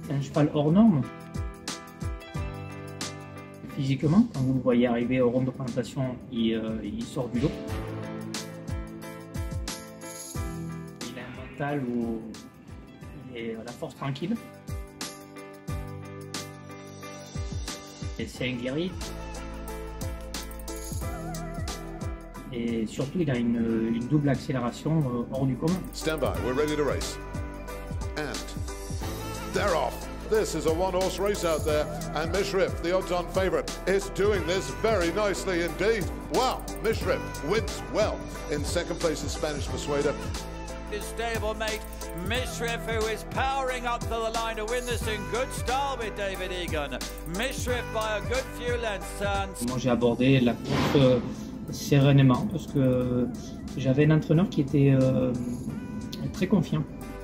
C'est un cheval hors norme. Physiquement, quand vous le voyez arriver au rond de présentation, il sort du lot. Il a un mental où il est à la force tranquille. Et c'est un guerrier. Et surtout, il a une double accélération hors du commun. Stand by, we're ready to race. And they're off. This is a one-horse race out there, and Mishrif, the odds-on favourite, is doing this very nicely indeed. Wow, Mishrif wins well. In second place is Spanish Persuader. His stablemate Mishrif, who is powering up to the line to win this in good style with David Egan. Mishrif by a good few lengths. Moi, j'ai abordé la course sereinement parce que j'avais un entraîneur qui était très confiant.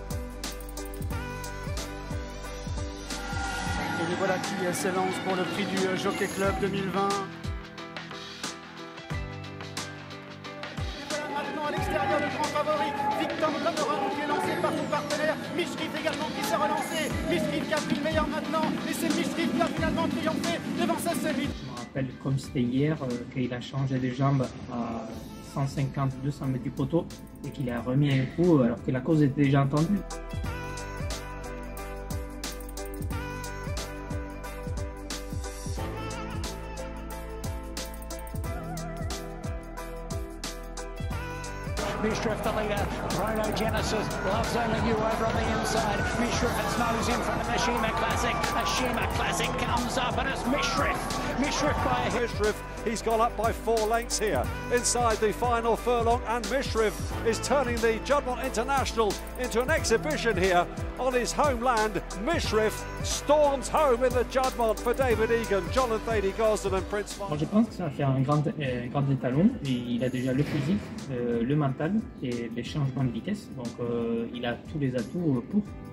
Et les voilà qui s'élancent pour le prix du Jockey Club 2020. Maintenant à l'extérieur, le grand favori, Victor Cameron, qui est lancé par son partenaire, Mishrif également qui s'est relancé. Mishrif qui a pris le meilleur maintenant, et c'est Mishrif qui a finalement triomphé devant sa série. Je me rappelle comme c'était hier, qu'il a changé les jambes à 150-200 mètres du poteau et qu'il a remis un coup alors que la cause était déjà entendue. Mishrif, the leader. Chronogenesis loves only you over on the inside. Mishrif has nose in front of the Shima Classic. A Shima Classic comes up and it's Mishrif. Mishrif by a hit. Mishrif, he's gone up by 4 lengths here inside the final furlong, and Mishrif is turning the Juddmonte International into an exhibition here on his homeland. Mishrif storms home in the Juddmonte for David Egan, Jonathan Thady Gosden and Prince. Moi, je pense que ça va faire un grand étalon. Et il a déjà le physique, le mental et les changements de vitesse. Donc il a tous les atouts pour.